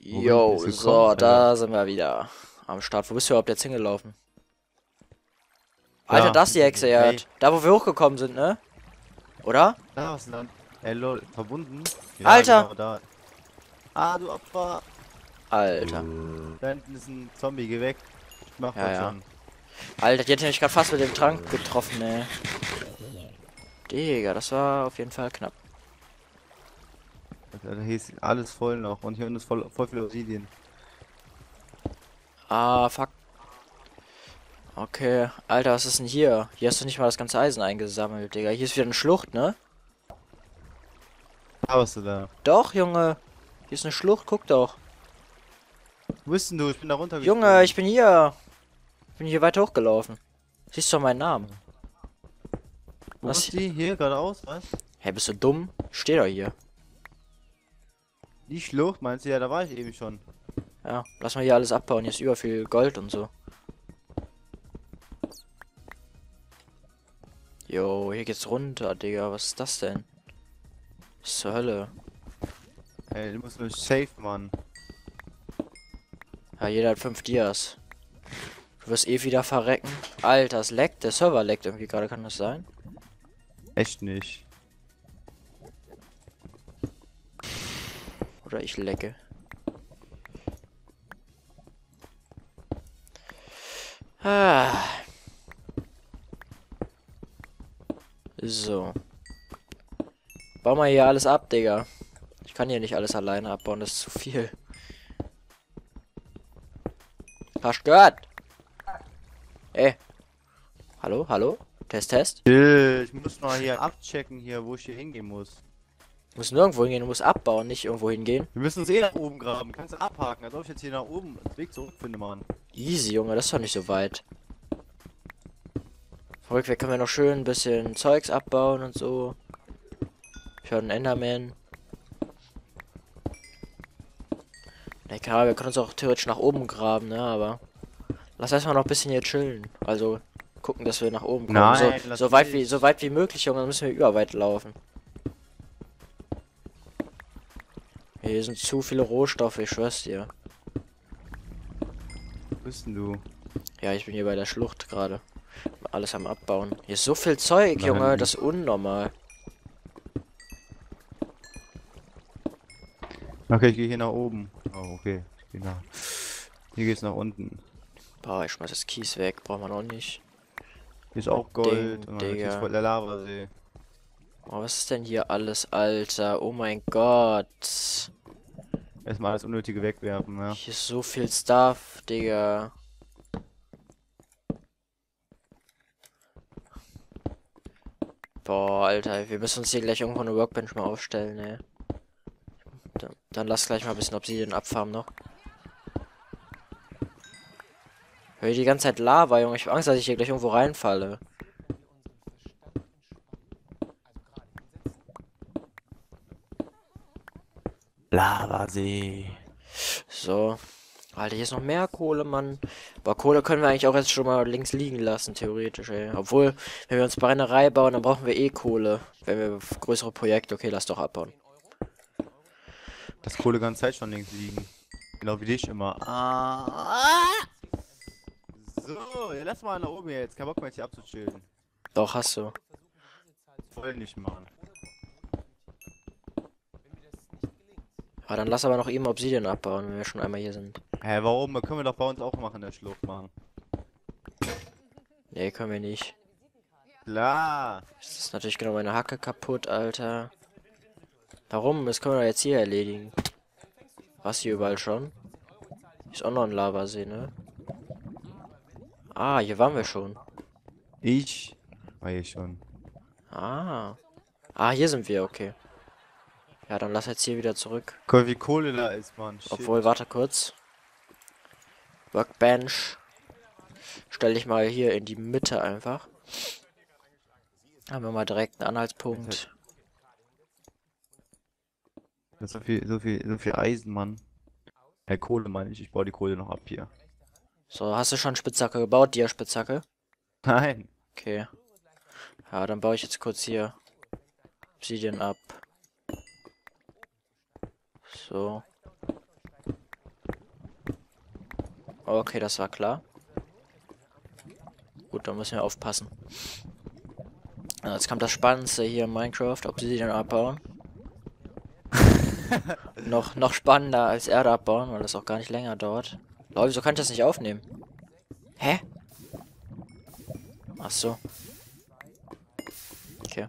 Jo, Bist du gekommen, so, Alter? da sind wir wieder am Start. Wo bist du überhaupt jetzt hingelaufen? Alter, Da, das ist die Hexe, ja. hey, Da, wo wir hochgekommen sind, ne? Oder? da was denn dann? Lol, verbunden? Ja, Alter! genau, da. Ah, du Opfer! Alter. Da hinten ist ein Zombie, geh weg. Ich mach Ja, das ja. schon. Alter, die hätte mich gerade fast mit dem Trank getroffen, ey. Digga, das war auf jeden Fall knapp. Alter, hier ist alles voll noch und hier unten ist voll viel Obsidian. Ah, fuck. Okay. Alter, was ist denn hier? Hier hast du nicht mal das ganze Eisen eingesammelt, Digga. Hier ist wieder eine Schlucht, ne? Da warst du da. Doch, Junge. Hier ist eine Schlucht, guck doch. Wo bist denn du? Ich bin da Junge, runtergesprungen. ich bin hier. Ich bin hier weiter hochgelaufen. Siehst du meinen Namen? Wo Was? ist die? Hier, geradeaus, was? Hä, bist du dumm? Ich steh doch hier. Die Schlucht, meinst du? Ja, da war ich eben schon. Ja, lass mal hier alles abbauen. Hier ist über viel Gold und so. Jo, hier geht's runter, Digga. Was ist das denn? Was zur Hölle? Ey, du musst nur safe, Mann. Ja, jeder hat 5 Dias. Du wirst eh wieder verrecken. Alter, es leckt. Der Server leckt irgendwie gerade. Kann das sein? Echt nicht. Oder ich lecke. Ah. So. Bau mal hier alles ab, Digga. Ich kann hier nicht alles alleine abbauen. Das ist zu viel. Hast gehört? Ey. Hallo, hallo? Test, Test. Chill, ich muss mal hier abchecken hier, wo ich hier hingehen muss. Du musst nirgendwo hingehen, du musst abbauen, nicht irgendwo hingehen. Wir müssen uns eh nach oben graben. Kannst du abhaken, als ob ich jetzt hier nach oben den Weg zurückfinde, Mann. Easy, Junge, das ist doch nicht so weit. Vom Rückweg können wir noch schön ein bisschen Zeugs abbauen und so. Ich höre einen Enderman. Na klar, wir können uns auch theoretisch nach oben graben, ne, aber... Lass erstmal noch ein bisschen hier chillen. Also, gucken, dass wir nach oben kommen. Nein, so, lass so weit wie möglich, Junge, dann müssen wir überweit laufen. Hier sind zu viele Rohstoffe, ich schwör's dir. Wo bist denn du? Ja, ich bin hier bei der Schlucht gerade. Alles am Abbauen. Hier ist so viel Zeug, Da Junge, hinten. das ist unnormal. Okay, ich gehe hier nach oben. Oh, okay. Ich geh nach. Hier geht's nach unten. Boah, ich schmeiß das Kies weg, braucht man auch nicht. Hier ist auch Gold Ding, und hier ist Digga. voll der Lavasee. Oh, was ist denn hier alles, Alter? Oh mein Gott. Erstmal alles Unnötige wegwerfen, ja. Hier ist so viel Stuff, Digga. Boah, Alter, wir müssen uns hier gleich irgendwo eine Workbench mal aufstellen, ey. Dann lass gleich mal ein bisschen Obsidian abfarmen noch. Hör hier die ganze Zeit Lava, Junge. Ich hab Angst, dass ich hier gleich irgendwo reinfalle. Lavasee. So. Alter, hier ist noch mehr Kohle, Mann. Aber Kohle können wir eigentlich auch jetzt schon mal links liegen lassen, theoretisch, ey. Obwohl, wenn wir uns Brennerei bauen, dann brauchen wir eh Kohle. Wenn wir größere Projekte, okay, lass doch abbauen. Das Kohle ganze Zeit schon links liegen. Genau wie dich immer. Ah. So, ja, lass mal nach oben jetzt. Kein Bock mehr jetzt hier abzuchillen. Doch, hast du. Voll nicht, Mann. Ah, dann lass aber noch eben Obsidian abbauen, wenn wir schon einmal hier sind. Hä, warum? Können wir doch bei uns auch machen, der Schlucht machen. Nee, können wir nicht. Klar. Das ist natürlich genau meine Hacke kaputt, Alter. Warum? Das können wir doch jetzt hier erledigen. Was hier überall schon? Hier ist auch noch ein Lavasee, ne? Ah, hier waren wir schon. Ich war hier schon. Ah. Ah, hier sind wir, okay. Ja, dann lass jetzt hier wieder zurück. Guck mal, wie Kohle da ist, Mann. Shit. Obwohl, warte kurz. Workbench. Stell dich mal hier in die Mitte einfach. Haben wir mal direkt einen Anhaltspunkt. Das ist so viel Eisen, Mann. Kohle meine ich. Ich baue die Kohle noch ab hier. So, hast du schon Spitzhacke gebaut? Dir Spitzhacke? Nein. Okay. Ja, dann baue ich jetzt kurz hier Obsidian ab. So. Okay, das war klar. Gut, da müssen wir aufpassen. Jetzt kommt das Spannendste hier in Minecraft, ob sie den abbauen. noch spannender als Erde abbauen, weil das auch gar nicht länger dauert. Leute, wieso kann ich das nicht aufnehmen? Hä? Ach so. Okay.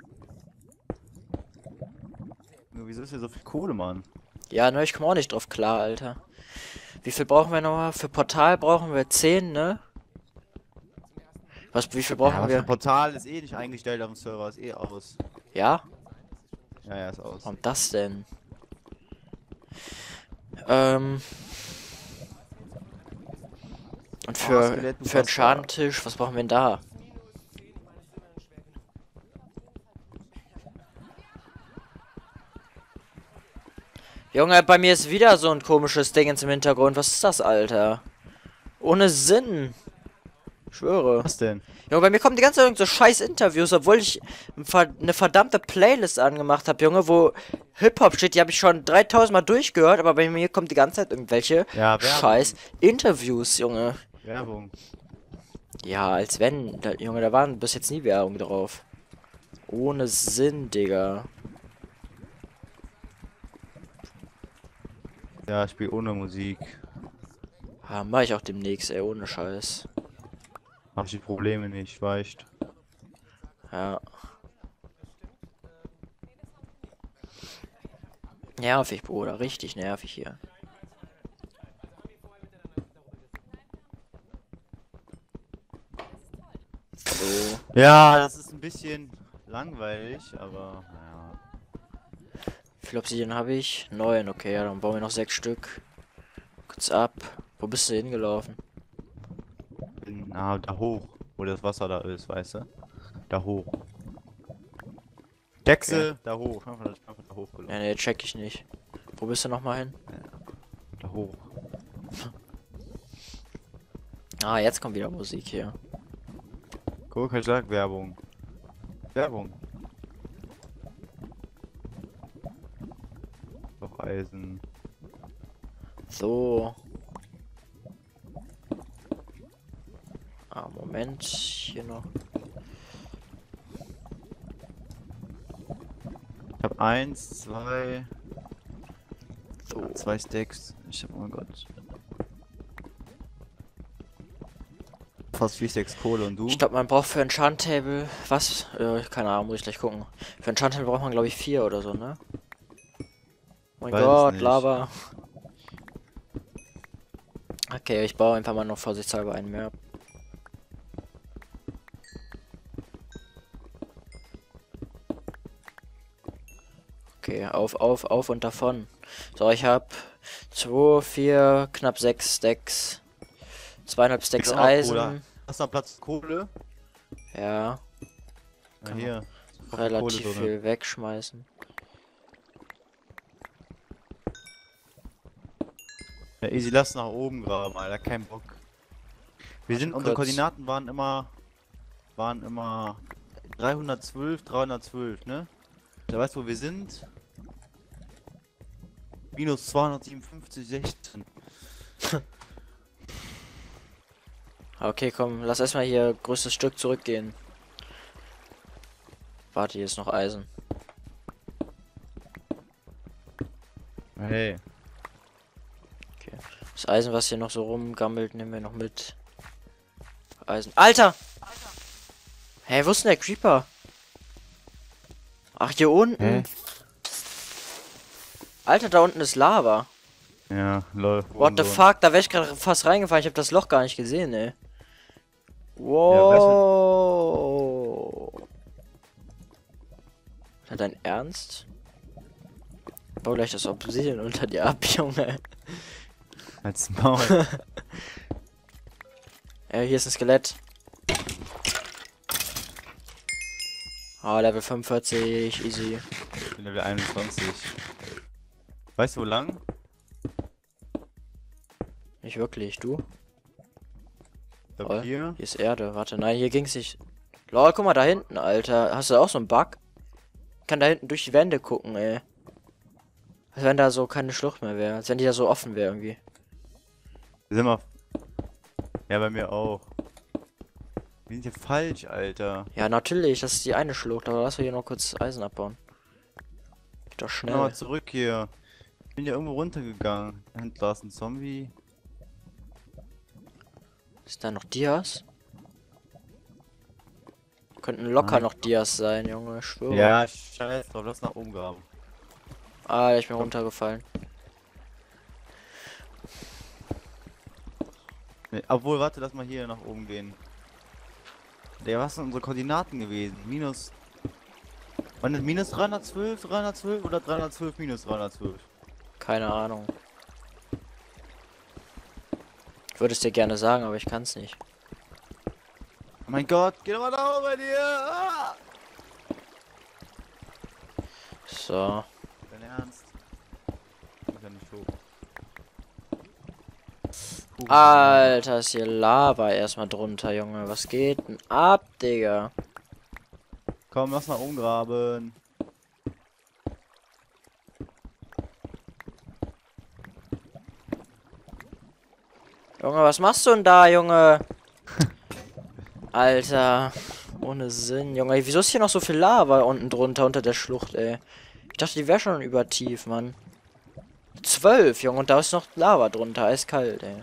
Nur wieso ist hier so viel Kohle, Mann? Ja, ne, ich komme auch nicht drauf klar, Alter. Wie viel brauchen wir nochmal? Für Portal brauchen wir 10, ne? Wie viel brauchen Ja, aber wir? das Portal ist eh nicht eingestellt auf dem Server, ist eh aus. Ja? Ja, ja, ist aus. Warum das denn? Und für einen Schadentisch, was brauchen wir denn da? Junge, bei mir ist wieder so ein komisches Ding im Hintergrund. Was ist das, Alter? Ohne Sinn. Ich schwöre. Was denn? Junge, bei mir kommen die ganze Zeit so scheiß Interviews, obwohl ich eine verdammte Playlist angemacht habe, Junge, wo Hip-Hop steht. Die habe ich schon 3000 Mal durchgehört, aber bei mir kommt die ganze Zeit irgendwelche scheiß Interviews, Junge. Werbung. Ja, als wenn. Junge, da waren bis jetzt nie Werbung drauf. Ohne Sinn, Digga. Ja, ich spiele ohne Musik. Ja, mach ich auch demnächst, ey, ohne Scheiß. Hab ich die Probleme nicht, weißt. Ja. Nervig, Bruder, richtig nervig hier. So. Ja, das ist ein bisschen langweilig, aber naja. Wie viel Obsidian habe ich? 9, okay, ja, dann bauen wir noch 6 Stück. Kurz ab. Wo bist du hingelaufen? Da hoch, wo das Wasser da ist, weißt du? Da hoch. Dechse, Okay. da hoch. Einfach da hoch gelaufen. Ja, ne, check ich nicht. Wo bist du nochmal hin? Da hoch. Ah, jetzt kommt wieder Musik hier. Guck, ich sag Werbung. Werbung. Doch Eisen. So. Ah, Moment. Hier noch. Ich hab 1, 2, So. 2 Stacks. Ich hab, oh mein Gott. Fast 4 Stacks Kohle und du? Ich glaube, man braucht für ein Enchant-Table. Was? Keine Ahnung, muss ich gleich gucken. Für ein Enchant-Table braucht man, glaube ich, 4 oder so, ne? Oh mein Weiß es Gott, nicht. Lava. Okay, ich baue einfach mal noch vorsichtshalber einen mehr. Okay, auf und davon. So, ich habe 2, 4, knapp 6 Stacks. 2,5 Stacks Ist auch noch Kohle. Eisen. Hast du noch Platz Kohle? Ja, Na hier. relativ Kohle viel wegschmeißen. Ja, easy, lass nach oben graben, Alter, kein Bock. Unsere Koordinaten waren immer 312, 312, ne? Da weißt du, wo wir sind? Minus 257, 16. Okay, komm, lass erstmal hier größtes Stück zurückgehen. Warte, hier ist noch Eisen. Hey. Okay. Das Eisen, was hier noch so rumgammelt, nehmen wir noch mit. Eisen. Alter! Hey, wo ist denn der Creeper? Ach, hier unten. Hä? Alter, da unten ist Lava. Ja, lol. What the fuck? Da wäre ich gerade fast reingefallen. Ich habe das Loch gar nicht gesehen, ey. Wow. Ist das dein Ernst? Bau gleich das Obsidian unter dir ab, Junge. Als Maul. Hier ist ein Skelett. Ah, Level 45, easy. Ich bin Level 21. Weißt du, wo lang? Nicht wirklich, du? Ich glaub, Lol, hier. Hier ist Erde. Warte, nein, hier ging's nicht. Lol, guck mal da hinten, Alter. Hast du auch so einen Bug? Ich kann da hinten durch die Wände gucken, ey. Als wenn da so keine Schlucht mehr wäre. Als wenn die da so offen wäre irgendwie. Wir sind mal Ja, bei mir auch. Wir sind hier falsch, Alter. Ja, natürlich, das ist die eine Schlucht, aber lass wir hier noch kurz Eisen abbauen. Geht doch schnell. Nochmal zurück hier. Ich bin ja irgendwo runtergegangen. Da hinten ist ein Zombie. Ist da noch Dias? Könnten locker Nein. noch Dias sein, Junge, ich schwöre. Ja, scheiß drauf, lass nach oben graben. Ah, ich bin runtergefallen. Nee, obwohl, warte, lass mal hier nach oben gehen. Der, was sind unsere Koordinaten gewesen? Minus. Waren das minus 312, 312 oder 312 minus 312? Keine Ahnung. Ich würde es dir gerne sagen, aber ich kann es nicht. Oh mein Gott, geh doch mal da hoch bei dir! Ah! So. Dein Ernst? Ich kann nicht hoch. Alter, ist hier Lava erstmal drunter, Junge. Was geht denn ab, Digga? Komm, lass mal umgraben. Junge, was machst du denn da, Junge? Alter. Ohne Sinn, Junge. Wieso ist hier noch so viel Lava unten drunter, unter der Schlucht, ey? Ich dachte, die wäre schon übertief, Mann. 12, Junge, und da ist noch Lava drunter. Eiskalt, ey.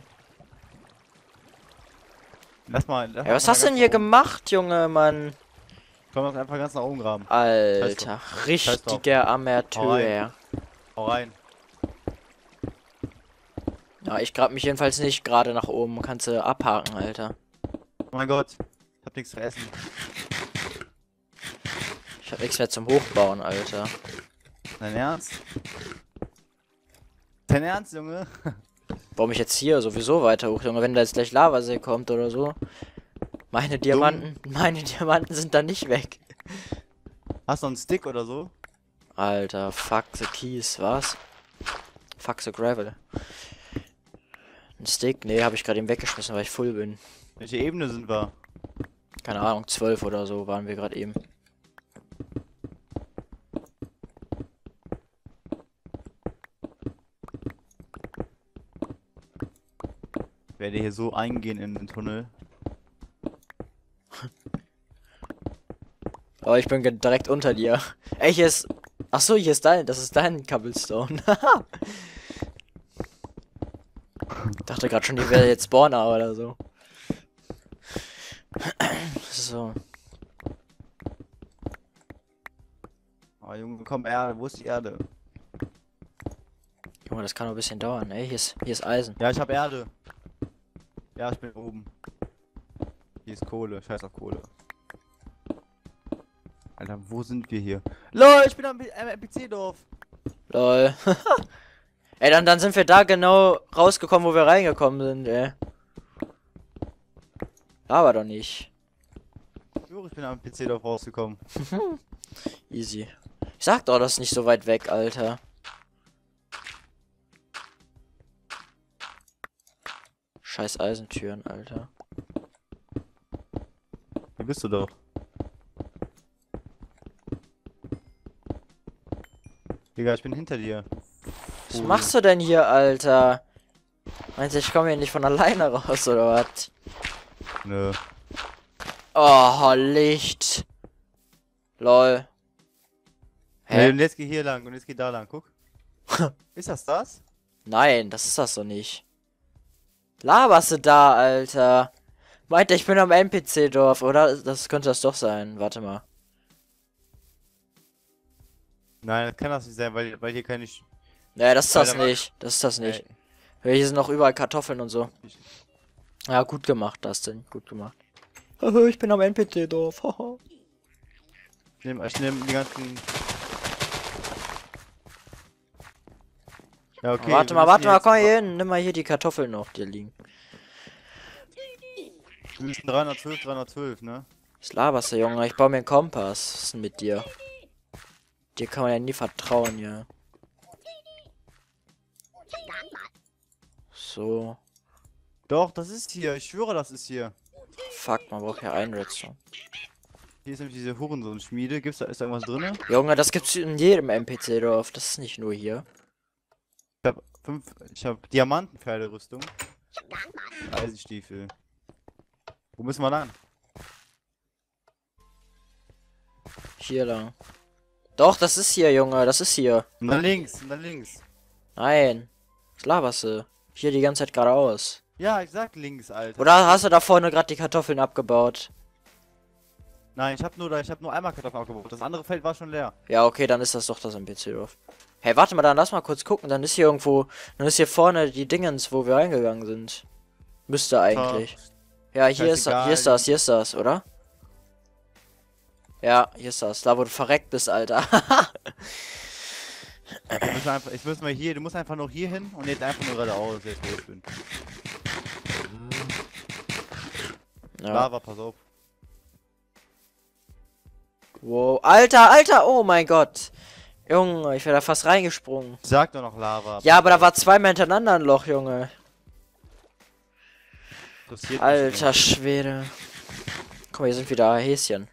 Lass mal. Ja, was hast du denn hier gemacht, Junge, Mann? Komm, lass einfach ganz nach oben graben. Alter, richtiger Amateur. Hau rein. Ja, ich grab mich jedenfalls nicht gerade nach oben. Kannst du abhaken, Alter. Oh mein Gott. Ich hab nichts zu essen. Ich hab nichts mehr zum Hochbauen, Alter. Dein Ernst? Dein Ernst, Junge? Warum ich jetzt hier sowieso weiter hoch, Junge? Wenn da jetzt gleich Lavasee kommt oder so. Meine Diamanten sind da nicht weg. Hast du einen Stick oder so? Alter, fuck the keys, was? Fuck the gravel. Ein Stick? Nee, habe ich gerade eben weggeschmissen, weil ich full bin. Welche Ebene sind wir? Keine Ahnung, 12 oder so waren wir gerade eben. Ich werde hier so eingehen in den Tunnel. Oh, ich bin direkt unter dir. Ey, hier ist... Ach so, hier ist das ist dein Cobblestone. Dachte gerade schon, die wäre jetzt Spawner oder so. So. Oh Junge, komm, Erde, wo ist die Erde? Junge, das kann noch ein bisschen dauern. Ey, hier ist Eisen. Ja, ich hab Erde. Ja, ich bin oben. Hier ist Kohle, scheiß auf Kohle. Alter, wo sind wir hier? LOL, ich bin am NPC-Dorf. Lol. Ey, dann sind wir da genau rausgekommen, wo wir reingekommen sind, ey. Aber doch nicht. Ich bin am PC-Dorf rausgekommen. Easy. Ich sag doch, das ist nicht so weit weg, Alter. Scheiß Eisentüren, Alter. Hier bist du doch. Digga, ich bin hinter dir. Was machst du denn hier, Alter? Meinst du, ich komme hier nicht von alleine raus, oder was? Nö. Oh, Licht. Lol. Hä? Hä? Und jetzt geh hier lang und jetzt geh da lang, guck. Ist das? Nein, das ist das doch nicht. Laberst du da, Alter? Meint er, ich bin am NPC-Dorf, oder? Das könnte das doch sein. Warte mal. Nein, das kann das nicht sein, weil hier keine... Nee, das ist das Alter, nicht. Das ist das nicht. Ey. Hier sind noch überall Kartoffeln und so. Ja, gut gemacht, Dustin. Gut gemacht. Ich bin am NPC-Dorf. Ich nehm die ganzen... Ja, okay. Warte mal, komm hier hin. Nimm mal hier die Kartoffeln noch, die liegen. Wir müssen 312, ne? Was laberst du, Junge? Ich baue mir einen Kompass. Was ist denn mit dir? Dir kann man ja nie vertrauen, ja. So. Doch, das ist hier. Ich schwöre, das ist hier. Fuck, man braucht ja einen Redstone. Hier ist nämlich diese Hurensohn-Schmiede. Ist da irgendwas drin? Junge, das gibt's in jedem NPC-Dorf. Das ist nicht nur hier. Ich hab Diamantenpferderüstung. Eisenstiefel. Wo müssen wir lang? Hier lang. Doch, das ist hier, Junge. Das ist hier. Und dann links, und dann links. Nein. Was laberst du? Hier die ganze Zeit geradeaus. Ja, ich sag links, Alter. Oder hast du da vorne gerade die Kartoffeln abgebaut? Nein, ich hab nur einmal Kartoffeln abgebaut. Das andere Feld war schon leer. Ja, okay, dann ist das doch das NPC-Dorf. Hey, warte mal, dann lass mal kurz gucken. Dann ist hier irgendwo... Dann ist hier vorne die Dingens, wo wir reingegangen sind. Müsste eigentlich. Ja, hier ist das, oder? Ja, hier ist das. Da, wo du verreckt bist, Alter. Du musst einfach noch hier hin und jetzt einfach nur geradeaus, jetzt wo ich bin. Ja. Lava, pass auf. Wow. Alter, oh mein Gott. Junge, ich wäre da fast reingesprungen. Sag doch noch Lava. Ja, aber da war zweimal hintereinander ein Loch, Junge. Interessiert mich Alter Schwede. Guck mal, hier sind wieder Häschen.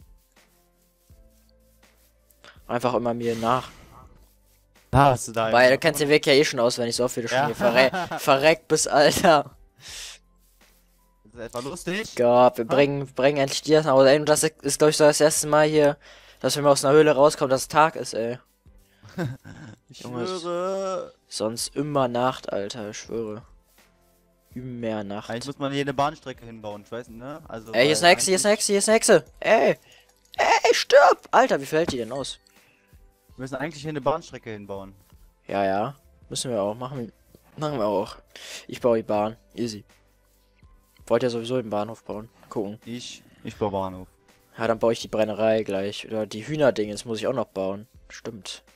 Einfach immer mir nach. Da hast du da. Weil du kennst den Weg ja eh schon auswendig, so oft wie du schon hier verreckt bist, Alter. Das ist etwa lustig. Gott, wir bringen endlich dir nach Hause. Ey, und das ist, glaube ich, so das erste Mal hier, dass wir mal aus einer Höhle rauskommen, dass es Tag ist, ey. Ich Junge, schwöre. Sonst immer Nacht, Alter, ich schwöre. Immer Nacht. Eigentlich muss man hier eine Bahnstrecke hinbauen, ich weiß nicht, ne? Also, Ey, hier ist eine Hexe, hier ist eine Hexe, hier ist eine Hexe. Ey, stirb! Alter, wie fällt die denn aus? Wir müssen eigentlich hier eine Bahnstrecke hinbauen. Ja. Müssen wir auch. Machen wir auch. Ich baue die Bahn. Easy. Wollt ja sowieso den Bahnhof bauen. Gucken. Ich baue Bahnhof. Ja, dann baue ich die Brennerei gleich. Oder die Hühnerdingens muss ich auch noch bauen. Stimmt.